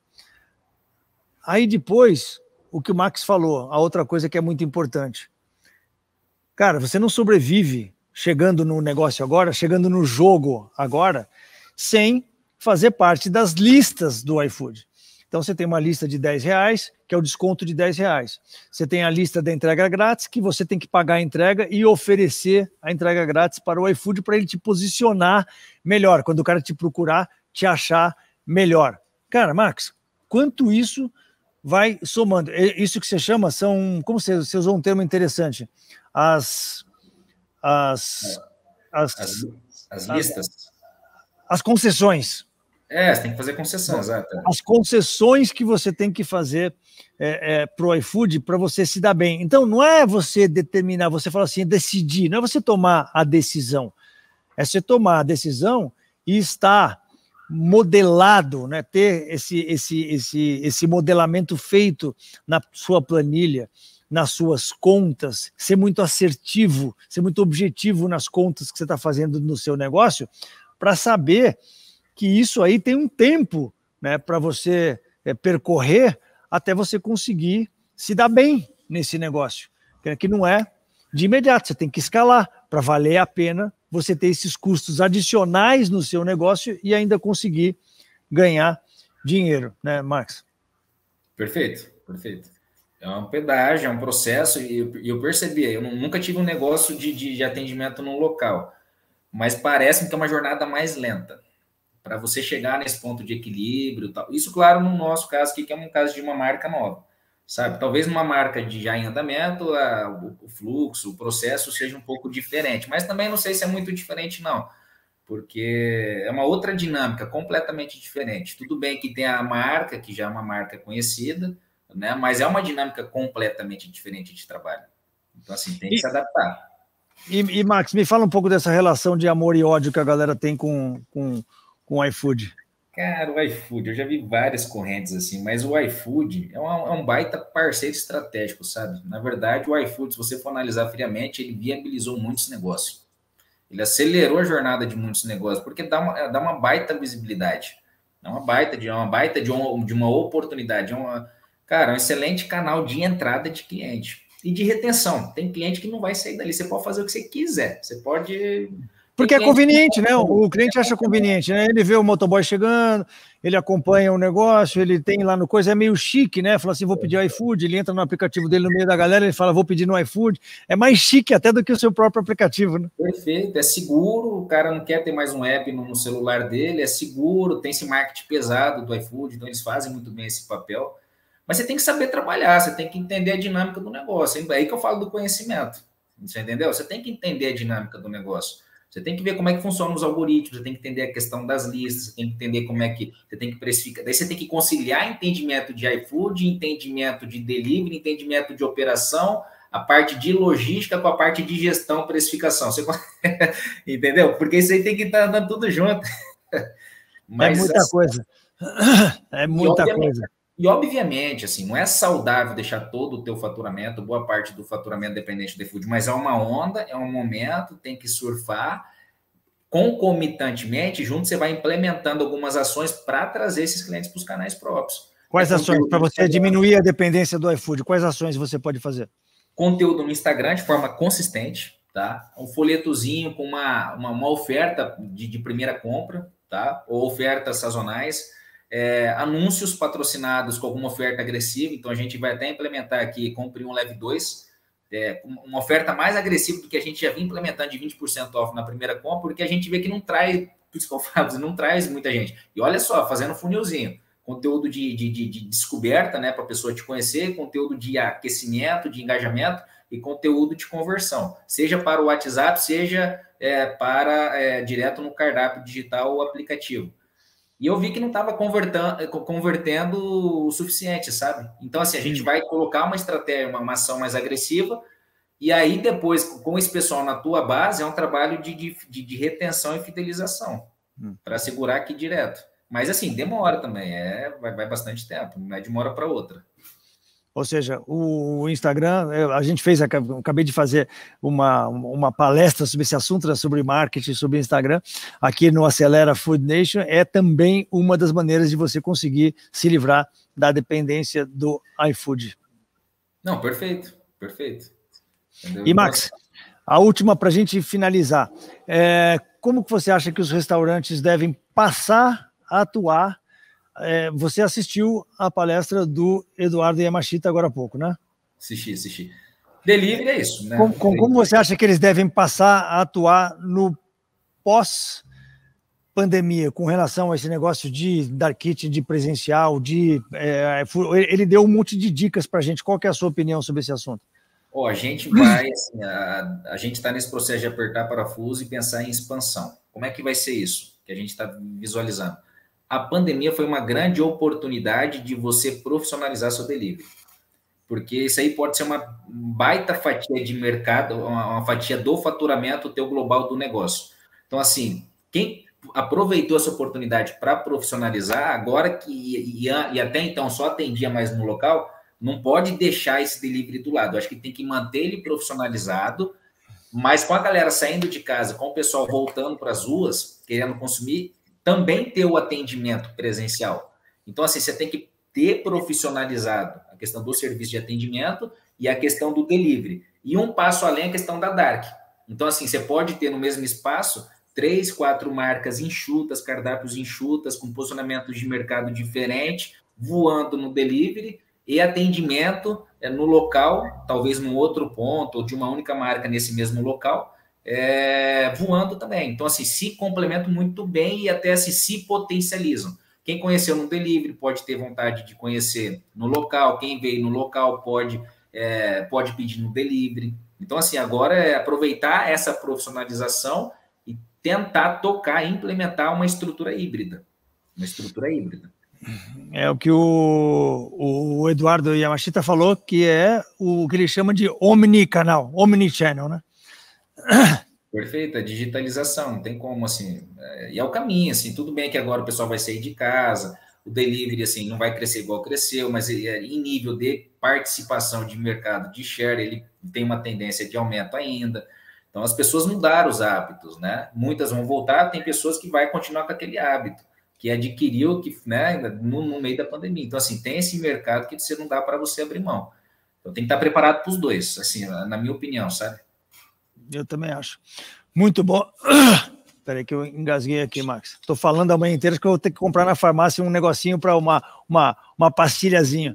Aí depois, o que o Max falou, a outra coisa que é muito importante. Cara, você não sobrevive chegando no negócio agora, chegando no jogo agora, sem fazer parte das listas do iFood. Então você tem uma lista de dez reais, que é o desconto de dez reais. Você tem a lista da entrega grátis, que você tem que pagar a entrega e oferecer a entrega grátis para o iFood para ele te posicionar melhor, quando o cara te procurar, te achar melhor. Cara, Max, quanto isso vai somando? Isso que você chama são, como você, você usou um termo interessante, as as, as, as, as listas. As, as concessões. É, você tem que fazer concessão, exato. As concessões que você tem que fazer é, é, para o iFood para você se dar bem. Então, não é você determinar, você fala assim, decidir, não é você tomar a decisão. É você tomar a decisão e estar modelado, né? Ter esse, esse, esse, esse modelamento feito na sua planilha, nas suas contas, ser muito assertivo, ser muito objetivo nas contas que você está fazendo no seu negócio, para saber que isso aí tem um tempo, né, para você é, percorrer até você conseguir se dar bem nesse negócio, que não é de imediato, você tem que escalar para valer a pena você ter esses custos adicionais no seu negócio e ainda conseguir ganhar dinheiro, né, Max? Perfeito, perfeito. É um pedágio, é um processo, e eu, eu percebi, eu nunca tive um negócio de, de, de atendimento no local, mas parece que é uma jornada mais lenta, para você chegar nesse ponto de equilíbrio. Tal. Isso, claro, no nosso caso aqui, que é um caso de uma marca nova, sabe? Talvez numa marca de já em andamento, a, o, o fluxo, o processo seja um pouco diferente, mas também não sei se é muito diferente, não, porque é uma outra dinâmica, completamente diferente. Tudo bem que tem a marca, que já é uma marca conhecida, né? Mas é uma dinâmica completamente diferente de trabalho. Então, assim, tem que E, se adaptar. e, e, Max, me fala um pouco dessa relação de amor e ódio que a galera tem com, com, com o iFood. Cara, o iFood, eu já vi várias correntes assim, mas o iFood é, uma, é um baita parceiro estratégico, sabe? Na verdade, o iFood, se você for analisar friamente, ele viabilizou muitos negócios. Ele acelerou a jornada de muitos negócios, porque dá uma, dá uma baita visibilidade. Dá uma baita de uma baita de uma, de uma oportunidade. É uma, cara, um excelente canal de entrada de cliente. E de retenção. Tem cliente que não vai sair dali. Você pode fazer o que você quiser. Você pode. Porque é conveniente, né? O cliente acha conveniente, né? Ele vê o motoboy chegando, ele acompanha o negócio, ele tem lá no coisa, é meio chique, né? Fala assim, vou pedir iFood, ele entra no aplicativo dele no meio da galera, ele fala, vou pedir no iFood. É mais chique até do que o seu próprio aplicativo, né? Perfeito, é seguro, o cara não quer ter mais um app no, no celular dele, é seguro, tem esse marketing pesado do iFood, então eles fazem muito bem esse papel. Mas você tem que saber trabalhar, você tem que entender a dinâmica do negócio. É aí que eu falo do conhecimento. Você entendeu? Você tem que entender a dinâmica do negócio. Você tem que ver como é que funcionam os algoritmos, você tem que entender a questão das listas, você tem que entender como é que você tem que precificar. Daí você tem que conciliar entendimento de iFood, entendimento de delivery, entendimento de operação, a parte de logística com a parte de gestão, precificação. Você... entendeu? Porque isso aí tem que estar dando tudo junto. Mas, é muita assim, coisa. É muita coisa. E, obviamente, assim, não é saudável deixar todo o teu faturamento, boa parte do faturamento dependente do iFood, mas é uma onda, é um momento, tem que surfar. Concomitantemente, junto, você vai implementando algumas ações para trazer esses clientes para os canais próprios. Quais é ações? Para você diminuir a dependência do iFood, quais ações você pode fazer? Conteúdo no Instagram de forma consistente, tá? Um folhetozinho com uma, uma, uma oferta de, de primeira compra, tá? Ou ofertas sazonais. É, anúncios patrocinados com alguma oferta agressiva, então a gente vai até implementar aqui, compre um, leve dois, é, uma oferta mais agressiva do que a gente já vinha implementando de vinte por cento off na primeira compra, porque a gente vê que não traz, por isso que eu falo, não traz muita gente. E olha só, fazendo funilzinho, conteúdo de, de, de, de descoberta, né, para a pessoa te conhecer, conteúdo de aquecimento, de engajamento e conteúdo de conversão, seja para o WhatsApp, seja é, para é, direto no cardápio digital ou aplicativo. E eu vi que não estava convertendo, convertendo o suficiente, sabe? Então, assim, a gente vai colocar uma estratégia, uma, uma ação mais agressiva, e aí depois, com esse pessoal na tua base, é um trabalho de, de, de retenção e fidelização, hum. para segurar aqui direto. Mas, assim, demora também, é, vai, vai bastante tempo, não é de uma hora para outra. Ou seja, o Instagram, a gente fez, acabei de fazer uma, uma palestra sobre esse assunto, sobre marketing, sobre Instagram, aqui no Acelera Food Nation, é também uma das maneiras de você conseguir se livrar da dependência do iFood. Não, perfeito, perfeito. Entendeu? E Max, a última para a gente finalizar, é, como que você acha que os restaurantes devem passar a atuar? É, você assistiu a palestra do Eduardo Yamashita agora há pouco, né? Assisti, assisti. Delivery é isso, né? Como, como você acha que eles devem passar a atuar no pós-pandemia, com relação a esse negócio de dark kitchen, de presencial, de... É, ele deu um monte de dicas para a gente. Qual que é a sua opinião sobre esse assunto? Ó, a gente vai... Assim, a, a gente está nesse processo de apertar parafuso e pensar em expansão. Como é que vai ser isso? Que a gente está visualizando. A pandemia foi uma grande oportunidade de você profissionalizar seu delivery. Porque isso aí pode ser uma baita fatia de mercado, uma, uma fatia do faturamento teu global do negócio. Então, assim, quem aproveitou essa oportunidade para profissionalizar, agora que e, e até então só atendia mais no local, não pode deixar esse delivery do lado. Acho que tem que manter ele profissionalizado, mas com a galera saindo de casa, com o pessoal voltando para as ruas, querendo consumir, também ter o atendimento presencial. Então, assim, você tem que ter profissionalizado a questão do serviço de atendimento e a questão do delivery. E um passo além a questão da dark. Então, assim, você pode ter no mesmo espaço três, quatro marcas enxutas, cardápios enxutas, com posicionamentos de mercado diferente, voando no delivery e atendimento no local, talvez num outro ponto, ou de uma única marca nesse mesmo local, É, voando também. Então, assim, se complementam muito bem e até assim, se potencializam. Quem conheceu no delivery pode ter vontade de conhecer no local, quem veio no local pode, é, pode pedir no delivery. Então, assim, agora é aproveitar essa profissionalização e tentar tocar, implementar uma estrutura híbrida. Uma estrutura híbrida. É o que o, o Eduardo Yamashita falou, que é o que ele chama de omnicanal, omnichannel, né? Perfeito, a digitalização, não tem como, assim, é, e é o caminho, assim, tudo bem que agora o pessoal vai sair de casa, o delivery, assim, não vai crescer igual cresceu, mas é, em nível de participação de mercado, de share, ele tem uma tendência de aumento ainda. Então, as pessoas mudaram os hábitos, né? Muitas vão voltar, tem pessoas que vai continuar com aquele hábito, que adquiriu, que, né, no, no meio da pandemia. Então, assim, tem esse mercado que você não dá para você abrir mão. Então, tem que estar preparado para os dois, assim, na minha opinião, sabe? Eu também acho. Muito bom. Espera aí que eu engasguei aqui, Max. Estou falando a manhã inteira que eu vou ter que comprar na farmácia um negocinho para uma, uma, uma pastilhazinha.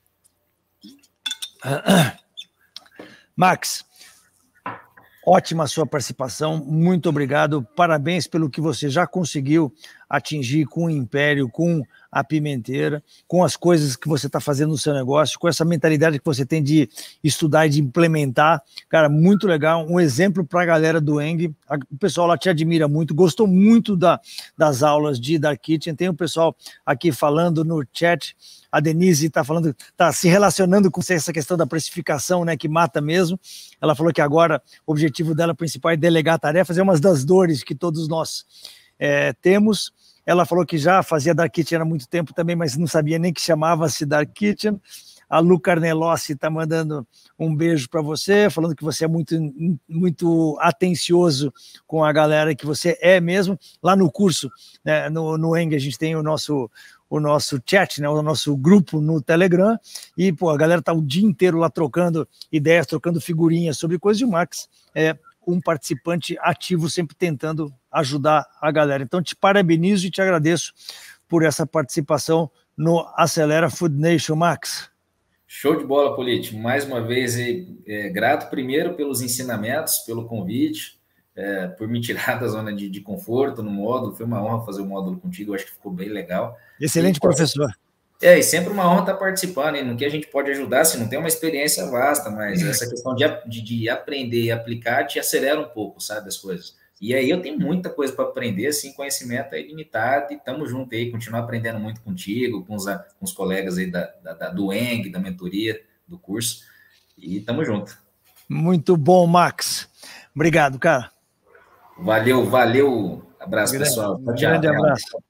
Max, ótima a sua participação, muito obrigado, parabéns pelo que você já conseguiu atingir com o Império, com a Pimenteira, com as coisas que você está fazendo no seu negócio, com essa mentalidade que você tem de estudar e de implementar. Cara, muito legal, um exemplo para a galera do Eng. O pessoal lá te admira muito, gostou muito da, das aulas de Dark Kitchen. Tem o pessoal aqui falando no chat, a Denise está falando, está se relacionando com essa questão da precificação, né, que mata mesmo. Ela falou que agora o objetivo dela principal é delegar tarefas, é uma das dores que todos nós é, temos. Ela falou que já fazia Dark Kitchen há muito tempo também, mas não sabia nem que chamava-se Dark Kitchen. A Lu Carnelossi está mandando um beijo para você, falando que você é muito, muito atencioso com a galera, que você é mesmo. Lá no curso, né, no, no Eng, a gente tem o nosso, o nosso chat, né, o nosso grupo no Telegram, e pô, a galera está o dia inteiro lá trocando ideias, trocando figurinhas sobre coisas, e o Max é um participante ativo, sempre tentando ajudar a galera. Então, te parabenizo e te agradeço por essa participação no Acelera Food Nation, Max. Show de bola, Politi. Mais uma vez, é, grato primeiro pelos ensinamentos, pelo convite, é, por me tirar da zona de, de conforto no módulo. Foi uma honra fazer o módulo contigo, eu acho que ficou bem legal. Excelente e, professor. É, e sempre uma honra estar participando, hein? No que a gente pode ajudar, se não tem uma experiência vasta, mas essa questão de, de, de aprender e aplicar te acelera um pouco, sabe, as coisas. E aí eu tenho muita coisa para aprender, assim, conhecimento é ilimitado, e estamos juntos aí, continuar aprendendo muito contigo, com os, com os colegas aí da, da, do Eng, da mentoria, do curso, e estamos juntos. Muito bom, Max. Obrigado, cara. Valeu, valeu. Abraço, grande, pessoal. Um grande abraço.